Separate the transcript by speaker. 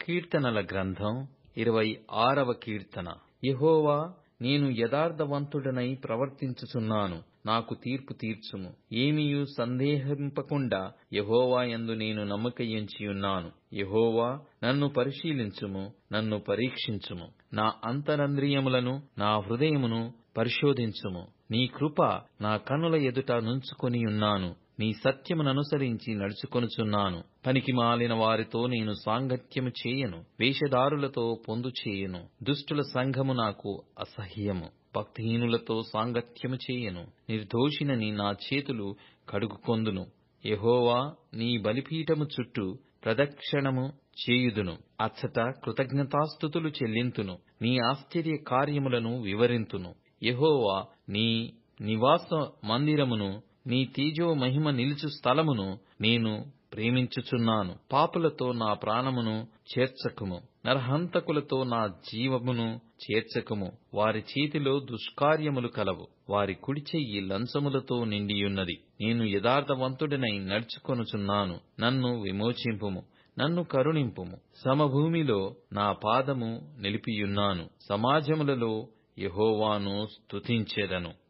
Speaker 1: కీర్తనల గ్రంథం 26వ కీర్తన. యెహోవా, నేను యథార్థవంతుడనై ప్రవర్తించుచున్నాను, నాకు తీర్పు తీర్చుము. ఏమియు సందేహింపకుండా యెహోవా యందు నేను నమ్మకయుంచియున్నాను. యెహోవా, నన్ను పరిశీలించుము, నన్ను పరీక్షించుము. నా అంతరంద్రియములను నా హృదయమును పరిశోధించుము. నీ కృప నా కన్నుల ఎదుట నుంచుకొనియున్నాను. నీ సత్యముననుసరించి నడుచుకొనుచున్నాను. పనికిమాలిన వారితో నేను సాంగత్యము చేయను, వేషధారులతో పొందు చేయను. దుష్టుల సంఘము నాకు అసహ్యము. భక్తిహీనులతో సాంగత్యము చేయను. నిర్దోషినని నా చేతులు కడుగుకొందును. యెహోవా, నీ బలిపీఠము చుట్టూ ప్రదక్షిణము చేయుదును. అచ్చట కృతజ్ఞతాస్తుతులు చెల్లింతును. నీ ఆశ్చర్య కార్యములను వివరింతును. యెహోవా, నీ నివాస మందిరమును, నీ తేజో మహిమ నిలుచు స్థలమును నేను ప్రేమించుచున్నాను. పాపులతో నా ప్రాణమును చేర్చకుము, నరహంతకులతో నా జీవమును చేర్చకుము. వారి చేతిలో దుష్కార్యములు కలవు, వారి కుడి చెయ్యి లంచములతో నిండియున్నది. నేను యథార్థవంతుడనై నడుచుకొనుచున్నాను. నన్ను విమోచింపుము, నన్ను కరుణింపుము. సమభూమిలో నా పాదము నిలిపియున్నాను. సమాజములలో యెహోవాను స్తుతించెదను.